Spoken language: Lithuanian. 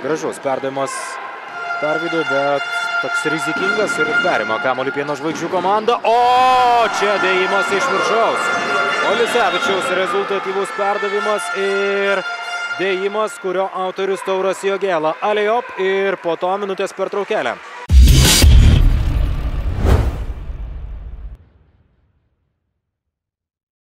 Gražus perdavimas Tarvydui, bet toks rizikingas ir perima kamuolį Pieno žvaigždžių komanda. O čia dėjimas iš viršaus. Olisevičiaus rezultatyvus perdavimas ir dėjimas, kurio autorius Tauras Jogėla. Alejop ir po to minutės pertraukėlė.